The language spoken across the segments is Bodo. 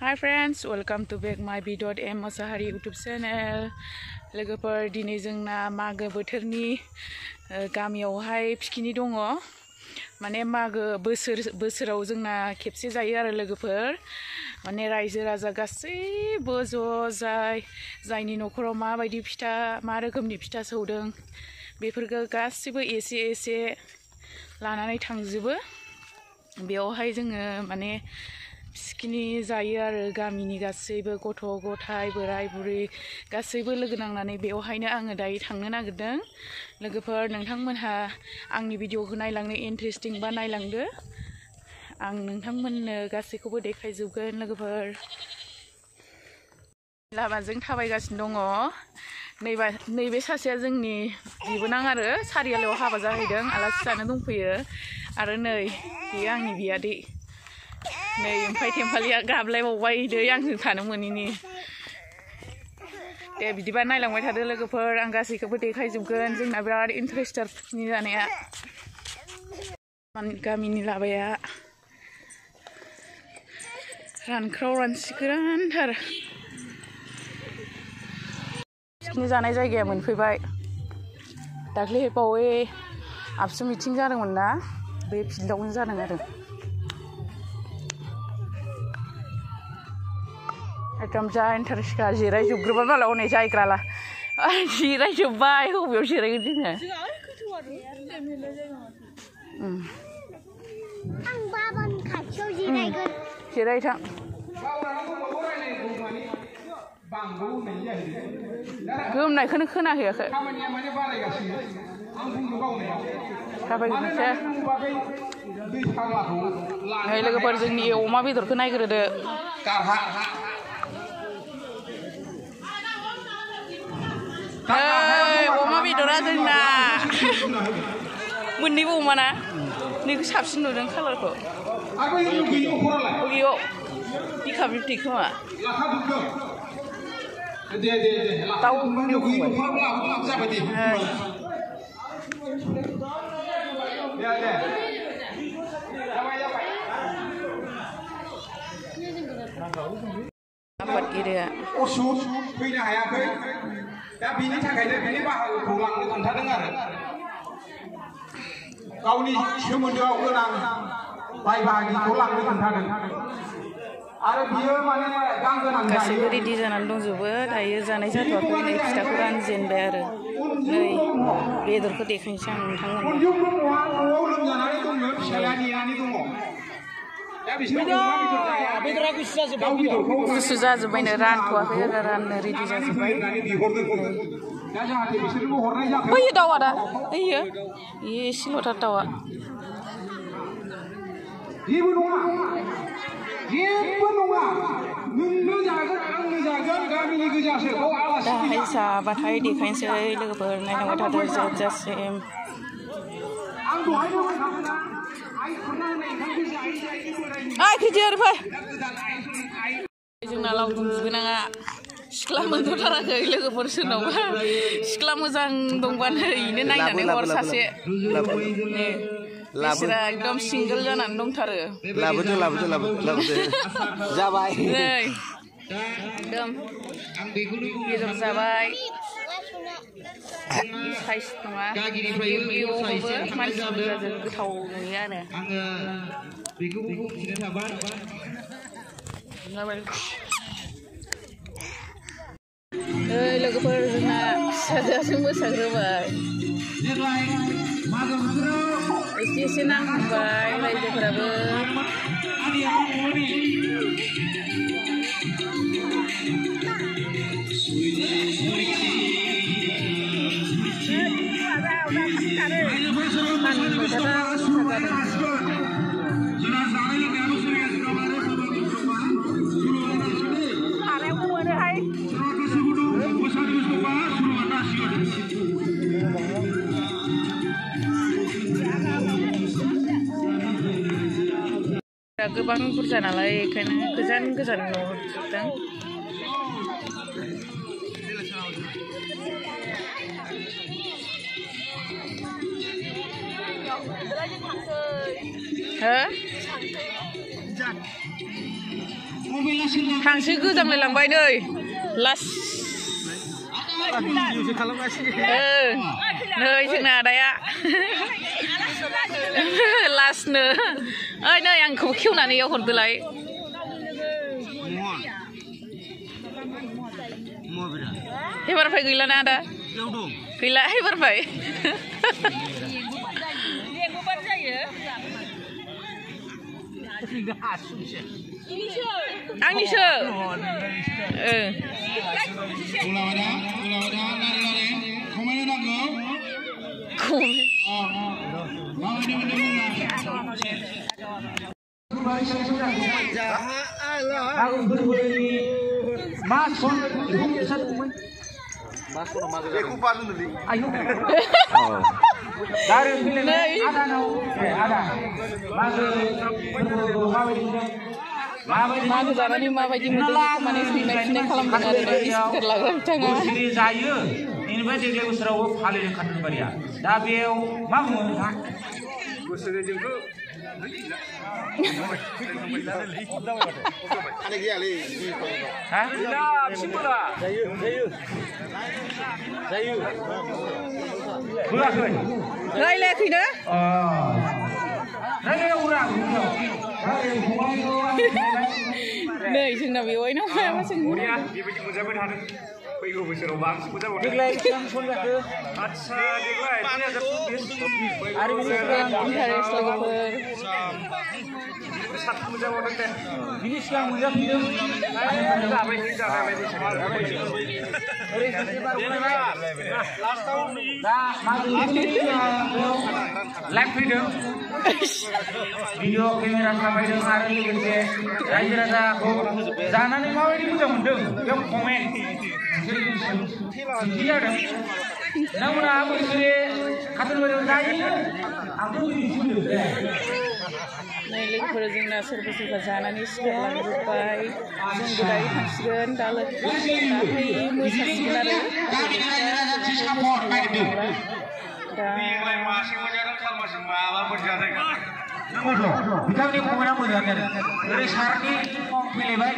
Hi friends, welcome to back my mochahary YouTube channel. लोगोफोर दिनै जोंना मागो बोथोरनि गामियावहाय पिकनिक दङ। माने मागो बोसोराव जोंना खेबसे जायो आरो लोगोफोर। माने रायजो राजा गासैबो जायनि न'खराव माबायदि फिथा मा रोखोमनि फिथा सौदों बेफोरखौ गासैबो एसे लानानै थांजोबो। बेयावहाय जोङो माने पिकनिक जायो आरो गामिनि गासैबो गथ' गथाय बोराय बुरै गासैबो लोगो नांनानै बेयावहायनो आङो दायो थांनो नागिरदों। लोगोफोर नोंथांमोनहा आंनि भिडिअखौ नायलांनो इन्टारेस्टिं बा नायलांदो। आं नोंथांमोननो गासैखौबो देखायजोबगोन लोगोफोर। लामाजों थाबायगासिनो दङ। नैबे सासेया जोंनि बिबोनां आरो सारियालायाव हाबा जाहैदों, आलासि जानो दंफैयो। आरो नै बेयो आंनि बियादै। नै ओमफ्राय थेम्फालिया गाबलायबावबाय दै आंजों थानो मोनैनि। दे बिदिबा नायलांबाय थादो लोगोफोर, आं गासैखौबो देखायजोबगोन। जोंना बिराद इन्टारेस्टार पिकनिक जानाया। गामिनि लामाया रानख्राव रानसिगोनथार। पिकनिक जानाय जायगाया मोनफैबाय। दाख्लै बावै आबसु मिटिं जादोंमोन ना, बे फिल्डआवनो जादों आरो। एकदम जा इन्टारेस्टखा जिरायजोबग्रोबाय मालाय हनै जायग्राला जिरायजोब्बाय। बबेयाव जिरायगोन जोङो? आं बाबानि खाथियाव जिरायगोन। जिरायथां। गोमनायखौनो खोनाहैयाखै। थाबायग्रोनोसै। नै लोगोफोर जोंनि अमा बेदरखौ नायग्रोदो। अमा बेदरा जोंना मोननैबो अमा ना, नैखौ साबसिन नुदों कालारखौ। बबेयाव बिखा बिबथै खोमा। दाउ आफादगिरिया फैनो हायाखै, दा बिनि थाखायनो बिनि बाहागोखौ लांनो खोन्थादों आरो। गावनि सोमोन्दोआव गोनां बाय बाहागिखौ लांनो खोन्थादों आरो बियो माने गांगोनां गासैबो रेडि जानानै दंजोबो। दायो जानाय जाथ'वाखै, नै फिथाखौ रानजेनबाय आरो। नै बेदरखौ देखायनोसै आं नोंथांमोननो। गुसु जाजोब्बायनो, रानथ'वाखै आरो राननो रेडि जाजोब्बाय। बैयो दाउआ दा बैयो एसेल'थार दाउआ। दाहाय जाबाथाय देखायनोसै लोगोफोर, नायलांबाय थादो जोबजासिम। जोंना लावदुम बिबोनाङा सिख्ला मोनथ'थाराखै लोगोफोर। सोरनावबा सिख्ला मोजां दंबानो इनो नायनानै हर सासे। बिसोरा एकदम सिंगोल जानानै दंथारो। लाबोदो जाबाय। नै एकदम बेदर जाबाय। साइज नङा, बेयावबो मानसि बुरजाजों गोथाव नुयो आरो। लोगोफोर जोंना फिसाजोआसो मोसाग्रोबाय। एसे नांबाय रायजोफोराबो। गोबां बुरजा नालाय बेखायनो गोजान नुहुरजोबदों। हो हांसो गोजांलायलांबाय नै लास नै जोंना आदाया लासनो ओइ नै आंखौ खेवनानै इयाव हरदोलाय हेबारफाय गैलाना आदा गैला हेबारफाय आंनिसो मागो जानानै माबायदि मोनदों बेखौ माने सोंनाय फिननाय खालामदों आरो स्पिकार लाग्रा बिथाङा जायो बेनिफ्राय देग्लाय बोसोरावबो फालिदों खाथुनबारिया दा बेयाव मा बुङो नोंथां बोसोरै जोंखौ रायलायाखैनो नै जोंना बेवहायनो माबा सोंनो बेबायदि मोनजाबाय थादों फैगौ बोसोराव बांसिन मोनजाबावदों देग्लाय बेसेबां सन जाखो आदसा देग्लाय 2024 आरो इन्टारेस्ट लोगोफोर सात मोनजाबावदों दे बिनि सिगां मोनजाफिनदों दा लाइभ फैदों भिडिअ केमेरा साफायदों आरो लोगोसे रायजो राजाखौ जानानै माबायदि मोजां मोनदों बेयाव कमेन्ट सोंथि जादों नोंथांमोना बोसोरे खाथुनबारियाव जायो आंथ' मिथियो नै लोगोफोर जोंना सोरबा सोरबा जानानै सिखारलांजोब्बाय जोंबो दायो थांसिगोन दाहाय मोसासिगोन आरो बिथांनि कमेन्टआ मोजां जादों ओरै सारनि फैलायबाय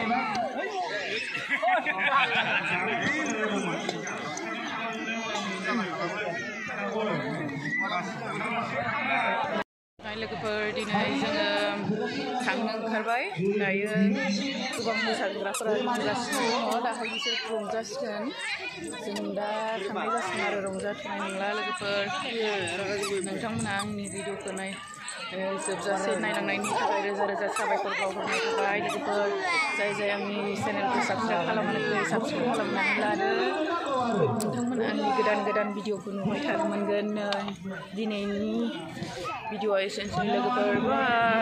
लोगोफोर दिनै जोङो थांनो ओंखारबाय दायो गोबां मोसाग्राफोरा रंजागासिनो दङ दाहाय बिसोर रंजासिगोन जों दा थांनाय जासिगोन आरो रंजाथ'नाय नंला लोगोफोर नोंथांमोना आंनि भिडिअखौ जोबजासे नायलांनायनि थाखाय रोजा रोजा साबायखर बावहरनाय थाबाय लोगोफोर जाय आंनि चेनेलखौ साबस्क्राइब खालामाखै साबस्क्राइब खालामनानै लादो नोंथांमोना आंनि गोदान भिडिअखौ नुबाय थानो मोनगोन दिनैनि भिडिअआ एसेनोसै लोगोफोर बाय